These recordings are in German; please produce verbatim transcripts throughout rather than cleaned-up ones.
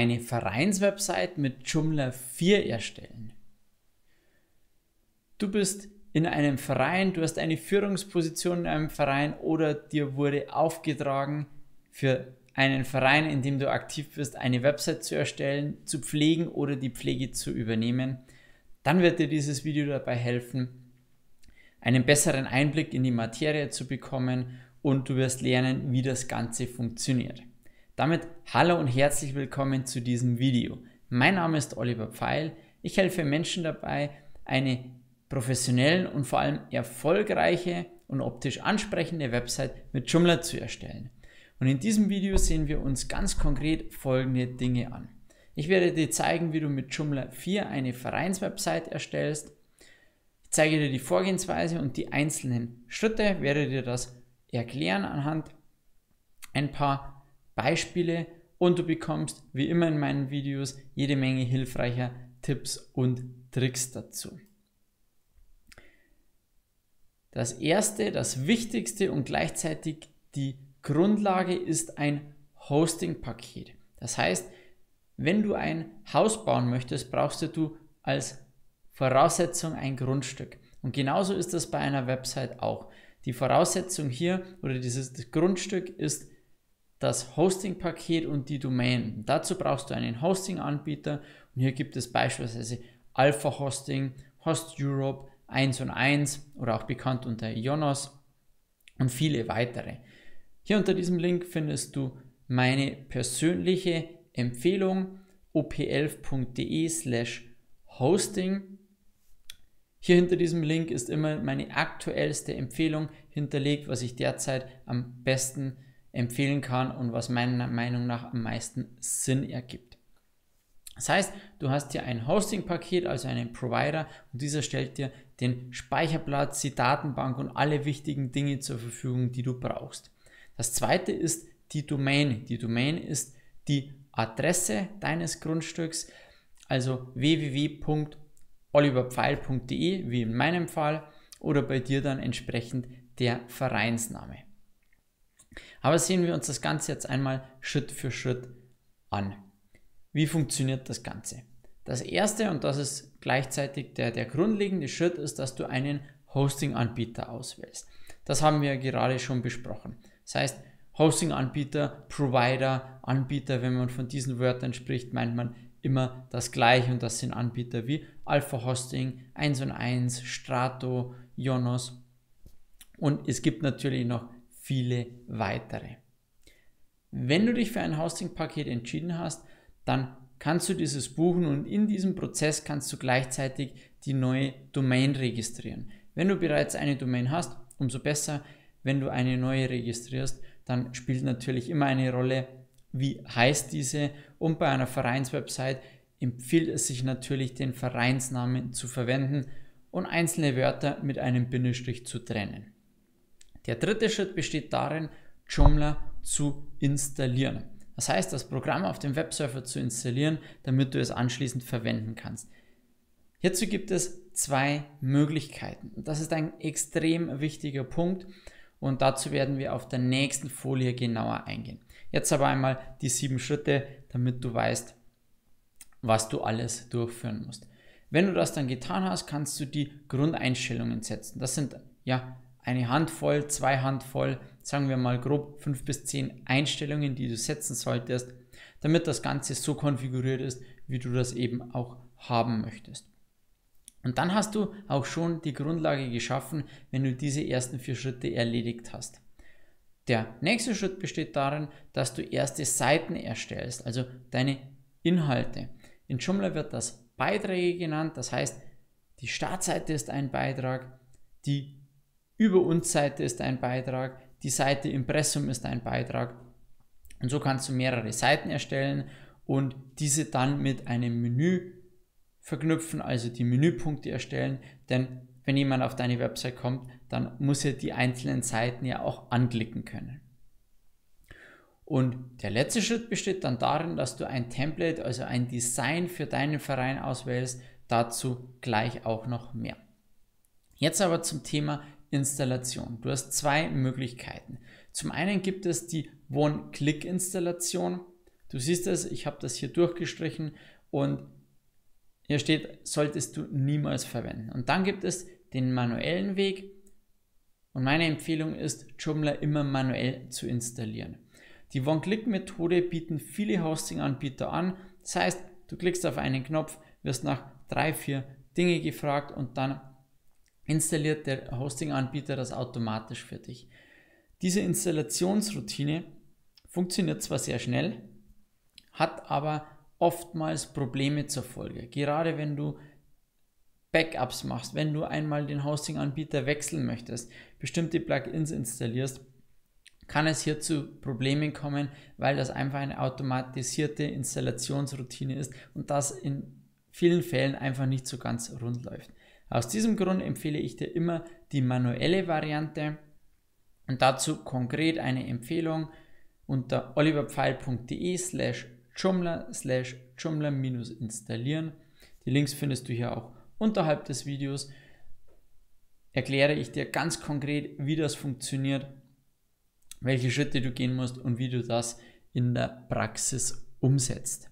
eine Vereinswebsite mit Joomla vier erstellen. Du bist in einem Verein, du hast eine Führungsposition in einem Verein oder dir wurde aufgetragen, für einen Verein, in dem du aktiv bist, eine Website zu erstellen, zu pflegen oder die Pflege zu übernehmen. Dann wird dir dieses Video dabei helfen, einen besseren Einblick in die Materie zu bekommen und du wirst lernen, wie das Ganze funktioniert. Damit hallo und herzlich willkommen zu diesem Video. Mein Name ist Oliver Pfeil. Ich helfe Menschen dabei, eine professionelle und vor allem erfolgreiche und optisch ansprechende Website mit Joomla zu erstellen. Und in diesem Video sehen wir uns ganz konkret folgende Dinge an. Ich werde dir zeigen, wie du mit Joomla vier eine Vereinswebsite erstellst. Ich zeige dir die Vorgehensweise und die einzelnen Schritte, werde dir das erklären anhand ein paar Beispiele und du bekommst wie immer in meinen Videos jede Menge hilfreicher Tipps und Tricks dazu. Das erste, das wichtigste und gleichzeitig die Grundlage ist ein Hosting-Paket. Das heißt, wenn du ein Haus bauen möchtest, brauchst du als Voraussetzung ein Grundstück. Und genauso ist das bei einer Website auch. Die Voraussetzung hier oder dieses Grundstück ist das Hosting-Paket und die Domain. Dazu brauchst du einen Hosting-Anbieter und hier gibt es beispielsweise Alpha Hosting, Host Europe, eins und eins oder auch bekannt unter Ionos und viele weitere. Hier unter diesem Link findest du meine persönliche Empfehlung o p elf punkt de slash hosting. Hier hinter diesem Link ist immer meine aktuellste Empfehlung hinterlegt, was ich derzeit am besten empfehlen kann und was meiner Meinung nach am meisten Sinn ergibt. Das heißt, du hast hier ein Hosting-Paket, also einen Provider, und dieser stellt dir den Speicherplatz, die Datenbank und alle wichtigen Dinge zur Verfügung, die du brauchst. Das zweite ist die Domain. Die Domain ist die Adresse deines Grundstücks, also w w w punkt oliverpfeil punkt de, wie in meinem Fall, oder bei dir dann entsprechend der Vereinsname. Aber sehen wir uns das Ganze jetzt einmal Schritt für Schritt an. Wie funktioniert das Ganze? Das erste, und das ist gleichzeitig der, der grundlegende Schritt, ist, dass du einen Hosting-Anbieter auswählst. Das haben wir gerade schon besprochen. Das heißt, Hosting-Anbieter, Provider, Anbieter, wenn man von diesen Wörtern spricht, meint man immer das Gleiche und das sind Anbieter wie Alpha Hosting, eins und eins, Strato, Ionos und es gibt natürlich noch viele weitere. Wenn du dich für ein Hosting-Paket entschieden hast, dann kannst du dieses buchen und in diesem Prozess kannst du gleichzeitig die neue Domain registrieren. Wenn du bereits eine Domain hast, umso besser. Wenn du eine neue registrierst, dann spielt natürlich immer eine Rolle, wie heißt diese, und bei einer Vereinswebsite empfiehlt es sich natürlich, den Vereinsnamen zu verwenden und einzelne Wörter mit einem Bindestrich zu trennen. Der dritte Schritt besteht darin, Joomla zu installieren. Das heißt, das Programm auf dem Webserver zu installieren, damit du es anschließend verwenden kannst. Hierzu gibt es zwei Möglichkeiten. Das ist ein extrem wichtiger Punkt und dazu werden wir auf der nächsten Folie genauer eingehen. Jetzt aber einmal die sieben Schritte, damit du weißt, was du alles durchführen musst. Wenn du das dann getan hast, kannst du die Grundeinstellungen setzen. Das sind ja eine Handvoll, zwei Handvoll, sagen wir mal grob fünf bis zehn Einstellungen, die du setzen solltest, damit das Ganze so konfiguriert ist, wie du das eben auch haben möchtest. Und dann hast du auch schon die Grundlage geschaffen, wenn du diese ersten vier Schritte erledigt hast. Der nächste Schritt besteht darin, dass du erste Seiten erstellst, also deine Inhalte. In Joomla wird das Beiträge genannt, das heißt, die Startseite ist ein Beitrag, die Über uns Seite ist ein Beitrag, die Seite Impressum ist ein Beitrag und so kannst du mehrere Seiten erstellen und diese dann mit einem Menü verknüpfen, also die Menüpunkte erstellen, denn wenn jemand auf deine Website kommt, dann muss er die einzelnen Seiten ja auch anklicken können. Und der letzte Schritt besteht dann darin, dass du ein Template, also ein Design für deinen Verein auswählst, dazu gleich auch noch mehr. Jetzt aber zum Thema Installation. Du hast zwei Möglichkeiten. Zum einen gibt es die One-Click-Installation. Du siehst es, ich habe das hier durchgestrichen und hier steht, solltest du niemals verwenden. Und dann gibt es den manuellen Weg und meine Empfehlung ist, Joomla immer manuell zu installieren. Die One-Click-Methode bieten viele Hosting-Anbieter an. Das heißt, du klickst auf einen Knopf, wirst nach drei, vier Dinge gefragt und dann installiert der Hosting-Anbieter das automatisch für dich. Diese Installationsroutine funktioniert zwar sehr schnell, hat aber oftmals Probleme zur Folge. Gerade wenn du Backups machst, wenn du einmal den Hosting-Anbieter wechseln möchtest, bestimmte Plugins installierst, kann es hier zu Problemen kommen, weil das einfach eine automatisierte Installationsroutine ist und das in vielen Fällen einfach nicht so ganz rund läuft. Aus diesem Grund empfehle ich dir immer die manuelle Variante und dazu konkret eine Empfehlung unter oliverpfeil.de slash Joomla slash Joomla minus installieren. Die Links findest du hier auch unterhalb des Videos. Erkläre ich dir ganz konkret, wie das funktioniert, welche Schritte du gehen musst und wie du das in der Praxis umsetzt.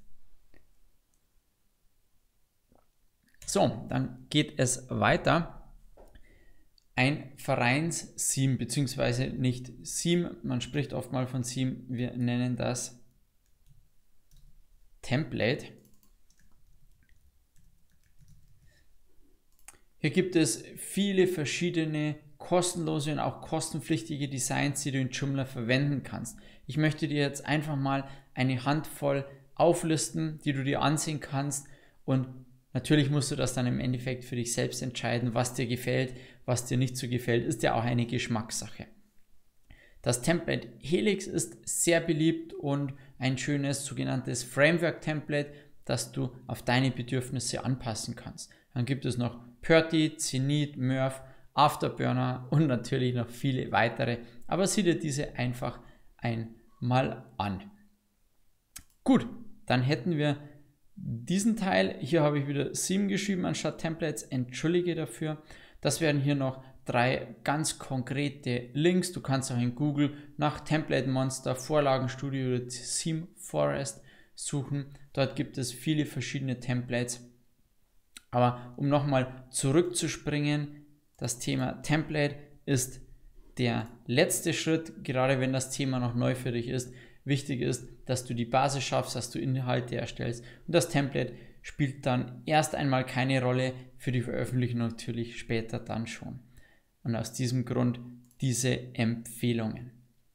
So, dann geht es weiter. Ein Vereins-Theme, beziehungsweise nicht Theme, man spricht oft mal von Theme, wir nennen das Template. Hier gibt es viele verschiedene kostenlose und auch kostenpflichtige Designs, die du in Joomla verwenden kannst. Ich möchte dir jetzt einfach mal eine Handvoll auflisten, die du dir ansehen kannst und natürlich musst du das dann im Endeffekt für dich selbst entscheiden, was dir gefällt, was dir nicht so gefällt, ist ja auch eine Geschmackssache. Das Template Helix ist sehr beliebt und ein schönes sogenanntes Framework-Template, das du auf deine Bedürfnisse anpassen kannst. Dann gibt es noch Purdy, Zenith, Murph, Afterburner und natürlich noch viele weitere, aber sieh dir diese einfach einmal an. Gut, dann hätten wir diesen Teil. Hier habe ich wieder Theme geschrieben anstatt Templates, entschuldige dafür. Das wären hier noch drei ganz konkrete Links. Du kannst auch in Google nach Template Monster, Vorlagenstudio oder Theme Forest suchen. Dort gibt es viele verschiedene Templates. Aber um nochmal zurückzuspringen, das Thema Template ist der letzte Schritt, gerade wenn das Thema noch neu für dich ist. Wichtig ist, dass du die Basis schaffst, dass du Inhalte erstellst und das Template spielt dann erst einmal keine Rolle, für die Veröffentlichung natürlich später dann schon. Und aus diesem Grund diese Empfehlungen.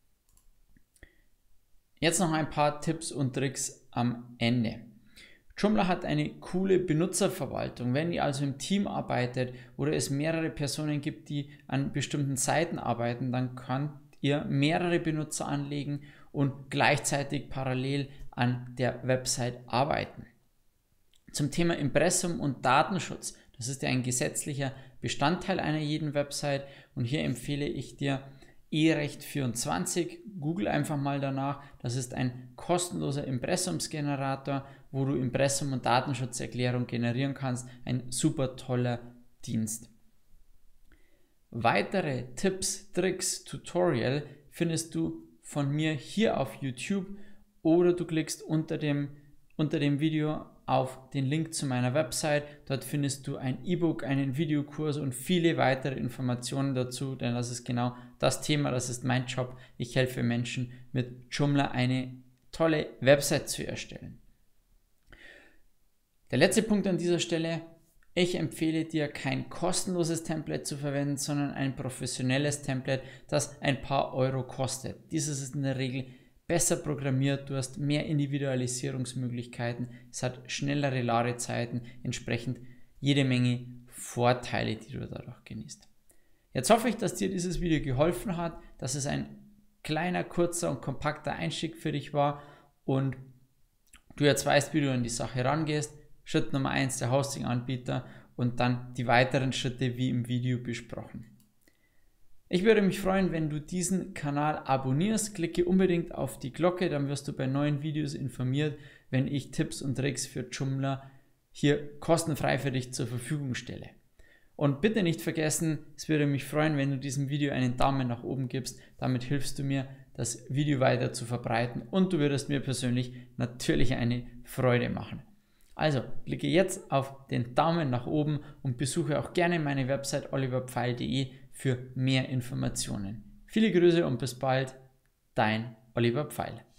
Jetzt noch ein paar Tipps und Tricks am Ende. Joomla hat eine coole Benutzerverwaltung. Wenn ihr also im Team arbeitet oder es mehrere Personen gibt, die an bestimmten Seiten arbeiten, dann könnt ihr mehrere Benutzer anlegen und gleichzeitig parallel an der Website arbeiten. Zum Thema Impressum und Datenschutz. Das ist ja ein gesetzlicher Bestandteil einer jeden Website und hier empfehle ich dir eRecht vierundzwanzig. Google einfach mal danach. Das ist ein kostenloser Impressumsgenerator, wo du Impressum- und Datenschutzerklärung generieren kannst. Ein super toller Dienst. Weitere Tipps, Tricks, Tutorial findest du von mir hier auf YouTube oder du klickst unter dem, unter dem Video auf den Link zu meiner Website. Dort findest du ein E-Book, einen Videokurs und viele weitere Informationen dazu, denn das ist genau das Thema, das ist mein Job. Ich helfe Menschen mit Joomla eine tolle Website zu erstellen. Der letzte Punkt an dieser Stelle: Ich empfehle dir, kein kostenloses Template zu verwenden, sondern ein professionelles Template, das ein paar Euro kostet. Dieses ist in der Regel besser programmiert, du hast mehr Individualisierungsmöglichkeiten, es hat schnellere Ladezeiten, entsprechend jede Menge Vorteile, die du dadurch genießt. Jetzt hoffe ich, dass dir dieses Video geholfen hat, dass es ein kleiner, kurzer und kompakter Einstieg für dich war und du jetzt weißt, wie du an die Sache rangehst. Schritt Nummer eins, der Hosting-Anbieter und dann die weiteren Schritte wie im Video besprochen. Ich würde mich freuen, wenn du diesen Kanal abonnierst. Klicke unbedingt auf die Glocke, dann wirst du bei neuen Videos informiert, wenn ich Tipps und Tricks für Joomla hier kostenfrei für dich zur Verfügung stelle. Und bitte nicht vergessen, es würde mich freuen, wenn du diesem Video einen Daumen nach oben gibst. Damit hilfst du mir, das Video weiter zu verbreiten und du würdest mir persönlich natürlich eine Freude machen. Also klicke jetzt auf den Daumen nach oben und besuche auch gerne meine Website oliver pfeil punkt de für mehr Informationen. Viele Grüße und bis bald, dein Oliver Pfeil.